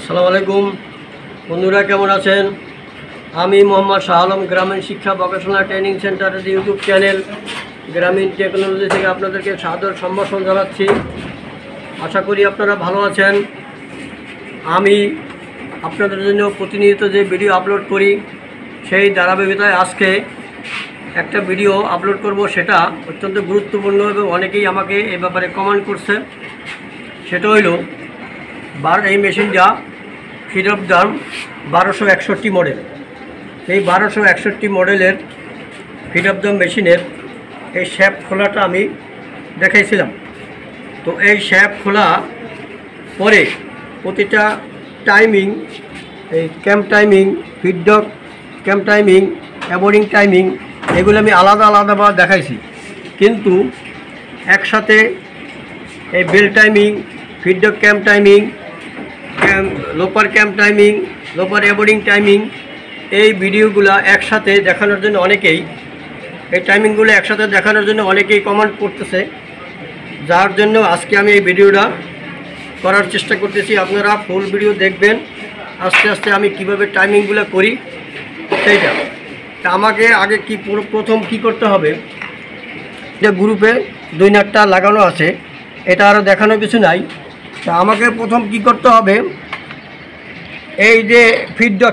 আসসালামু আলাইকুম বন্ধুরা, কেমন আছেন? আমি মোহাম্মদ শাহ আলম, গ্রামীণ শিক্ষা ভোকেশনাল ট্রেনিং সেন্টারের ইউটিউব চ্যানেল গ্রামীণ টেকনোলজি থেকে আপনাদেরকে সাদর সম্ভাষণ জানাচ্ছি। আশা করি আপনারা ভালো আছেন। আমি আপনাদের জন্য প্রতিনিয়ত যে ভিডিও আপলোড করি, সেই ধারাবাহিকতায় আজকে একটা ভিডিও আপলোড করব। সেটা অত্যন্ত গুরুত্বপূর্ণ এবং অনেকেই আমাকে এ ব্যাপারে কমেন্ট করছে। সেটা হইল এই মেশিনটা ফিডঅফদাম 1261 মডেল। এই 1261 মডেলের ফিডঅফদাম মেশিনের এই শ্যাফট খোলাটা আমি দেখাইছিলাম। তো এই শ্যাফট খোলা পরে প্রতিটা টাইমিং, এই ক্যাম্প টাইমিং, ফিডডক ক্যাম্প টাইমিং, অ্যাবোর্ডিং টাইমিং, এগুলো আমি আলাদা আলাদাভাবে দেখাইছি। কিন্তু একসাথে এই বেল টাইমিং, ফিডডক ক্যাম্প টাইমিং, লোপার ক্যাম্প টাইমিং, লোপার অ্যাবোর্ডিং টাইমিং, এই ভিডিওগুলো একসাথে দেখানোর জন্য এই টাইমিংগুলো একসাথে দেখানোর জন্য অনেকেই কমেন্ট করতেছে, যার জন্য আজকে আমি এই ভিডিওটা করার চেষ্টা করতেছি। আপনারা ফুল ভিডিও দেখবেন। আস্তে আস্তে আমি কিভাবে টাইমিংগুলো করি সেইটা। তা আমাকে আগে প্রথম কি করতে হবে, যে গ্রুপে 2 নাটটা লাগানো আছে, এটা আরও দেখানো কিছু নাই। তা আমাকে প্রথম কি করতে হবে, এই যে ফিডডক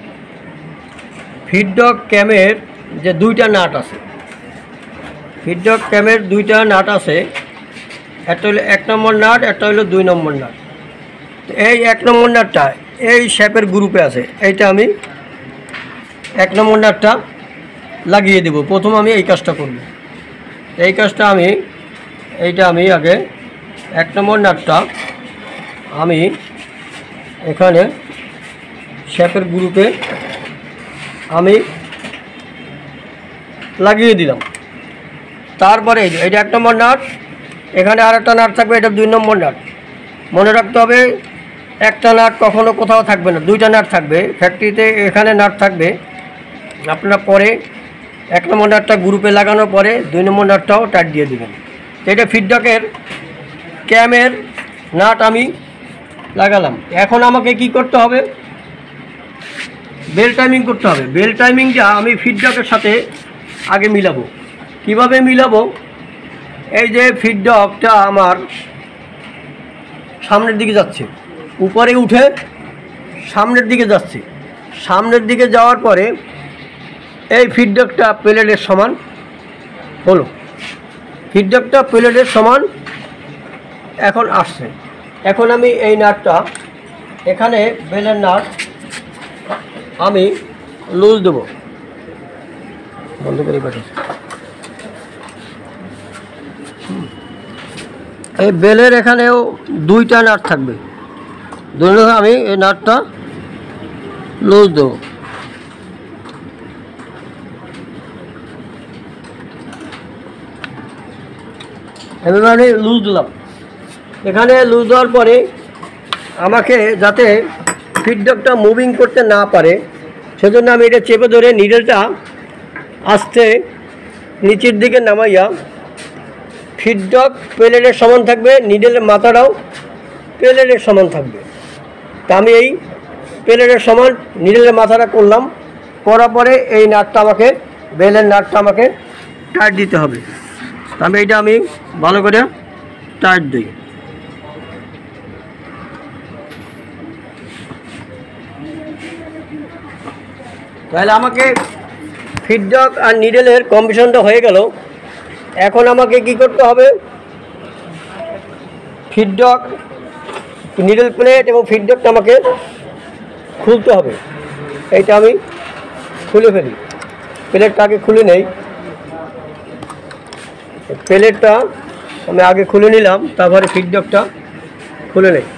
ক্যামের যে 2টা নাট আছে, ফিডডক ক্যামের 2টা নাট আছে। একটা হলো 1 নম্বর নাট, একটা হলো 2 নম্বর নাট। এই 1 নম্বর নাটটা এই শেপের গ্রুপে আছে, এইটা আমি 1 নম্বর নাটটা লাগিয়ে দেব। প্রথম আমি এই কাজটা করব। এই কাজটা আমি আগে 1 নম্বর নাটটা আমি এখানে শেপের গ্রুপে আমি লাগিয়ে দিলাম। তারপরে এইটা 1 নম্বর নাট, এখানে আরেকটা নাট থাকবে, এটা 2 নম্বর নাট। মনে রাখতে হবে, একটা নাট কখনো কোথাও থাকবে না, 2টা নাট থাকবে। ফ্যাক্টরিতে এখানে নাট থাকবে। আপনারা পরে 1 নম্বর নাটটা গ্রুপে লাগানোর পরে 2 নম্বর নাটটাও টাইট দিয়ে দেবেন। এটা ফিডডকের ক্যামের নাট আমি লাগালাম। এখন আমাকে কি করতে হবে, বেল টাইমিং করতে হবে। বেল টাইমিংটা আমি ফিডডকের সাথে আগে মিলাবো। কিভাবে মিলাবো, এই যে ফিডডকটা আমার সামনের দিকে যাচ্ছে, উপরে উঠে সামনের দিকে যাচ্ছে। সামনের দিকে যাওয়ার পরে এই ফিডডকটা প্লেটের সমান হলো। ফিডডকটা প্লেটের সমান এখন আসছে। এখন আমি এই নাটটা, এখানে বেলের নাট আমি লুজ দেবো। বন্ধ করে পাঠাচ্ছি। এই বেলের এখানেও 2টা নাট থাকবে। আমি এই নাটটা লুজ দেবো। এবার আমি লুজ দিলাম। এখানে লুজ দেওয়ার পরে আমাকে যাতে ফিডডকটা মুভিং করতে না পারে, সেজন্য আমি এটা চেপে ধরে নিডেলটা আস্তে নিচের দিকে নামাইয়া, ফিডডক প্লেটের সমান থাকবে, নিডেলের মাথাটাও প্লেটের সমান থাকবে। তা আমি এই প্লেটের সমান নিডেলের মাথাটা করলাম। করার পরে এই নাটটা বেলের নাটটা আমাকে টাইট দিতে হবে। এইটা আমি ভালো করে টাইট দিই। তাহলে আমাকে ফিডডক আর নিডেলের কম্বিনেশনটা হয়ে গেল। এখন আমাকে কি করতে হবে, ফিডডক, নিডেল প্লেট এবং ফিডডকটা আমাকে খুলতে হবে। এইটা আমি খুলে ফেলি। প্লেটটা আগে খুলে নেই। প্লেটটা আমি আগে খুলে নিলাম, তারপরে ফিডডকটা খুলে নেই।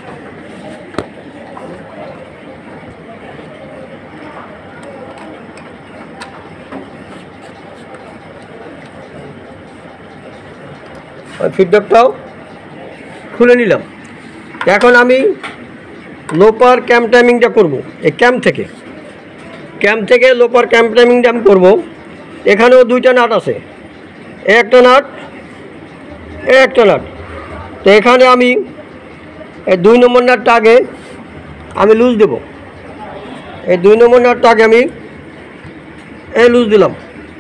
ফিডডকটাও খুলে নিলাম। এখন আমি লোপার ক্যাম্প টাইমিংটা করব। এই ক্যাম্প থেকে লোপার ক্যাম্প টাইমিংটা আমি করবো। এখানেও 2টা নাট আছে, একটা নাট, একটা নাট। তো এখানে আমি এই 2 নম্বর নাটটা আগে আমি লুজ দেব। এই 2 নম্বর নাটটা আগে আমি এই লুজ দিলাম,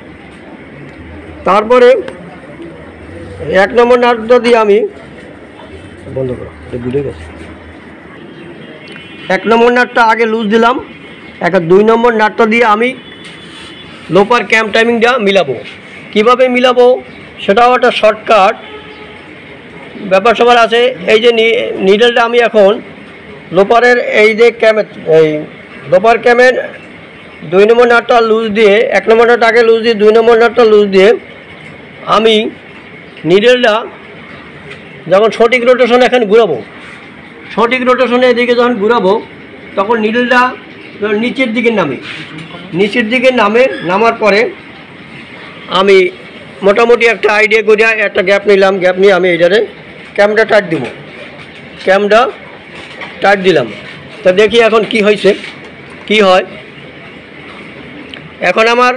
তারপরে 1 নম্বর নাটটা দিয়ে আমি বন্ধ করো, বুঝে গেছে। 1 নম্বর নাটটা আগে লুজ দিলাম, 2 নম্বর নাটটা দিয়ে আমি লোপার ক্যাম্প টাইমিংটা মিলাবো। কিভাবে মিলাবো সেটাও একটা শর্টকাট ব্যাপার সবার আছে। এই যে নিডেলটা আমি এখন লোপারের এই যে এই লোপার ক্যামের 2 নম্বর নাটটা লুজ দিয়ে 1 নম্বর নাটটা আগে লুজ দিয়ে 2 নম্বর নাটটা লুজ দিয়ে আমি নিডেলটা যখন সঠিক রোটেশনে এখানে ঘুরাবো, সঠিক রোটেশনে এদিকে যখন ঘুরাবো তখন নিডেলটা নিচের দিকে নামে, নিচের দিকে নামার পরে আমি মোটামুটি একটা আইডিয়া করে একটা গ্যাপ নিলাম, গ্যাপ নিয়ে আমি এইটারে ক্যামটা টাইট দিব, ক্যামটা টাইট দিলাম। তা দেখি এখন কি হয়েছে, কি হয়। এখন আমার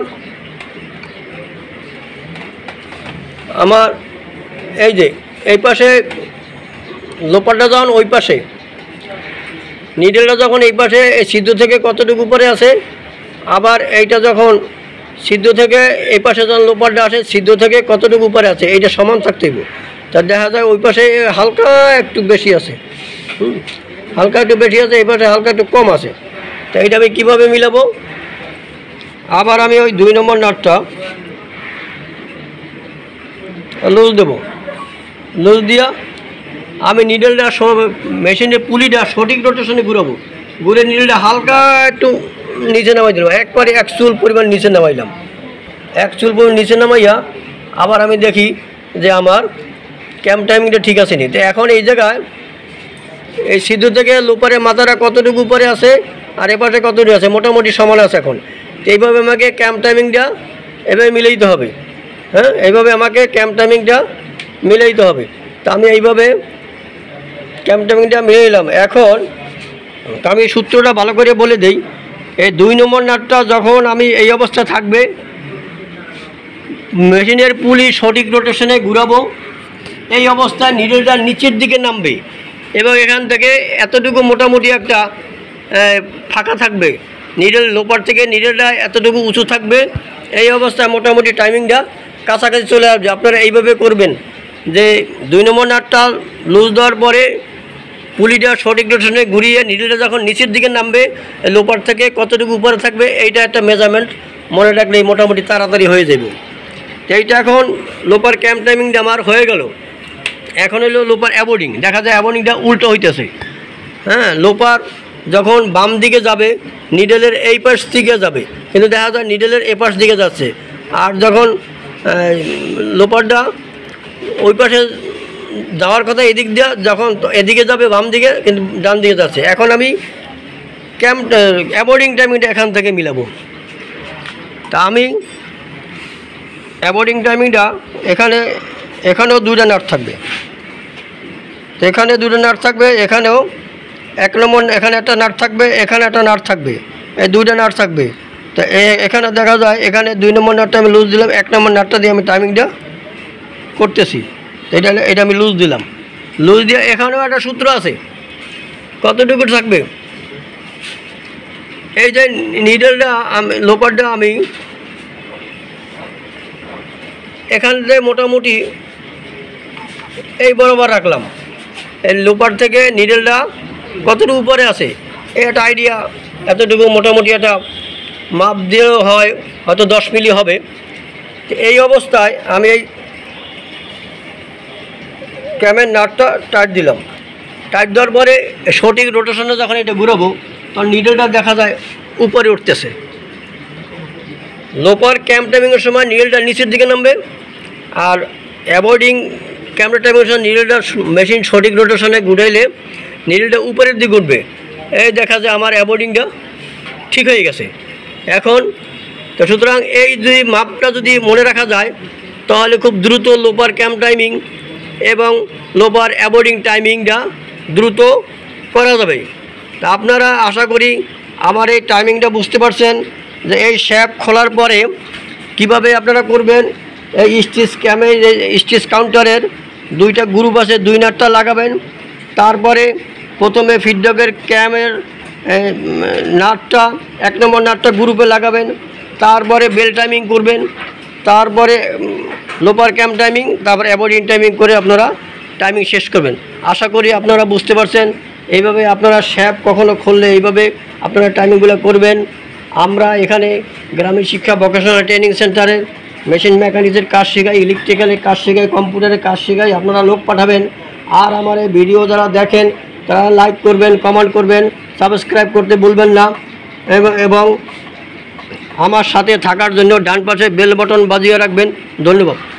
এই যে এই পাশে লোপারটা যখন ওই পাশে, নিডেলটা যখন এই পাশে সিদ্ধ থেকে কতটুকু উপরে আসে, আবার এইটা যখন সিদ্ধ থেকে এই পাশে যখন লোপারটা আসে সিদ্ধ থেকে কতটুকু উপরে আছে, এইটা সমান থাকতে হবে। তা দেখা যায় ওই পাশে হালকা একটু বেশি আছে, হালকা একটু বেশি আছে, এই পাশে হালকা একটু কম আছে। তা এইটা আমি কীভাবে মিলাবো, আবার আমি ওই 2 নম্বর নাটটা লুজ দেব, লুজ দিয়া আমি নিডেলটা মেশিনের পুলিটা সঠিক রোটেশনে ঘুরাবো, ঘুরে নিডেলটা হালকা একটু নিচে নামাই দিলাম, একবারে 1 চুল পরিমাণ নিচে নামাইলাম, 1 চুল পরিমাণ নিচে নামাইয়া আবার আমি দেখি যে আমার ক্যাম্প টাইমিংটা ঠিক আছে নি। তো এখন এই জায়গায় এই সিদ্ধ থেকে লোপারের মাথাটা কতটুকু উপরে আছে আর এপাশে কতটুকু আছে, মোটামুটি সমান আছে। এখন তো এইভাবে আমাকে ক্যাম্প টাইমিংটা এভাবে মিলাইতে হবে। হ্যাঁ, এইভাবে আমাকে ক্যাম্প টাইমিংটা মিলাইতে হবে। তা আমি এইভাবে ক্যাম্প টাইমিংটা মিলে নিলাম। এখন আমি সূত্রটা ভালো করে বলে দিই। এই 2 নম্বর নাটটা যখন আমি এই অবস্থা থাকবে, মেশিনের পুলি সঠিক রোটেশনে ঘুরাবো, এই অবস্থায় নিডেলটা নিচের দিকে নামবে এবং এখান থেকে এতটুকু মোটামুটি একটা ফাঁকা থাকবে, নিডেল লোপার থেকে নিডেলটা এতটুকু উঁচু থাকবে। এই অবস্থায় মোটামুটি টাইমিংটা কাছাকাছি চলে আসবে। আপনারা এইভাবে করবেন যে 2 নম্বর নাটটা লুজ দেওয়ার পরে পুলিটা সঠিক রোটেশনে ঘুরিয়ে নিডেলটা যখন নিচের দিকে নামবে, লোপার থেকে কতটুকু উপরে থাকবে এইটা একটা মেজারমেন্ট মনে রাখলেই মোটামুটি তাড়াতাড়ি হয়ে যাবে। এইটা এখন লোপার ক্যাম্প টাইমিংটা আমার হয়ে গেল। এখন হলো লোপার অ্যাবোর্ডিং। দেখা যায় অ্যাবোর্ডিংটা উল্টো হইতেছে। হ্যাঁ, লোপার যখন বাম দিকে যাবে নিডেলের এই পাশ দিকে যাবে, কিন্তু দেখা যায় নিডেলের এ পাশ দিকে যাচ্ছে। আর যখন লোপারটা ওই পাশে যাওয়ার কথা এদিক দিয়ে, যখন এদিকে যাবে বাম দিকে, কিন্তু ডান দিকে যাচ্ছে। এখন আমি ক্যাম্প অ্যাবোর্ডিং টাইমিংটা এখান থেকে মিলাবো। তা আমি অ্যাবোর্ডিং টাইমিংটা এখানেও 2টা নাট থাকবে, এখানে 2টা নাট থাকবে, এখানেও 1 নম্বর এখানে একটা নাট থাকবে, এখানে একটা নাট থাকবে, এই 2টা নাট থাকবে। তো এখানে দেখা যায় এখানে 2 নম্বর নাটটা আমি লুজ দিলাম, 1 নম্বর নাটটা দিয়ে আমি টাইমিংটা করতেছি। এটা আমি লুজ দিলাম, লুজ দিয়ে এখানেও একটা সূত্র আছে কতটুকু থাকবে। এই যে নিডেলটা লোপারটা আমি এখান থেকে মোটামুটি এই বরাবর রাখলাম। এই লোপার থেকে নিডেলটা কতটুকু উপরে আছে এই একটা আইডিয়া, এতটুকু মোটামুটি একটা মাপ দিয়েও হয়, হয়তো 10 মিলি হবে। এই অবস্থায় আমি এই ক্যামের নাটটা টাইট দিলাম, টাইট দেওয়ার পরে সঠিক রোটেশনে যখন এটা ঘুরাবো তখন নিডেলটা দেখা যায় উপরে উঠতেছে। লোপার ক্যাম্প টাইমিংয়ের সময় নিডেলটা নিচের দিকে নামবে, আর অ্যাভয়েডিং ক্যামেরা টাইমিংয়ের সময় নিডেলটা মেশিন সঠিক রোটেশনে ঘুরাইলে নিডেলটা উপরের দিকে উঠবে। এই দেখা যায় আমার অ্যাভয়েডিংটা ঠিক হয়ে গেছে এখন। তো সুতরাং এই দুই মাপটা যদি মনে রাখা যায় তাহলে খুব দ্রুত লোপার ক্যাম্প টাইমিং এবং লোপার অ্যাভয়েডিং টাইমিংটা দ্রুত করা যাবে। তা আপনারা আশা করি আমার এই টাইমিংটা বুঝতে পারছেন যে এই শ্যাফট খোলার পরে কিভাবে আপনারা করবেন। এই স্টিচ কাউন্টারের 2টা গ্রুপ আছে, 2 নাটটা লাগাবেন। তারপরে প্রথমে ফিডব্যাকের ক্যামের নাটটা 1 নম্বর নাটটা গ্রুপে লাগাবেন, তারপরে বেল টাইমিং করবেন, তারপরে লোপার ক্যাম্প টাইমিং, তারপরে অ্যাবর্ডিং টাইমিং করে আপনারা টাইমিং শেষ করবেন। আশা করি আপনারা বুঝতে পারছেন। এইভাবে আপনারা শ্যাপ কখনো খুললে এইভাবে আপনারা টাইমিংগুলো করবেন। আমরা এখানে গ্রামীণ শিক্ষা ভোকেশনাল ট্রেনিং সেন্টারে মেশিন মেকানিক্সের কাজ শেখাই, ইলেকট্রিক্যালের কাজ শেখাই, কম্পিউটারের কাজ শেখাই। আপনারা লোক পাঠাবেন। আর আমার এই ভিডিও যারা দেখেন তারা লাইক করবেন, কমেন্ট করবেন, সাবস্ক্রাইব করতে ভুলবেন না এবং আমার সাথে থাকার জন্য ডান পাশে বেল বাটন বাজিয়ে রাখবেন। ধন্যবাদ।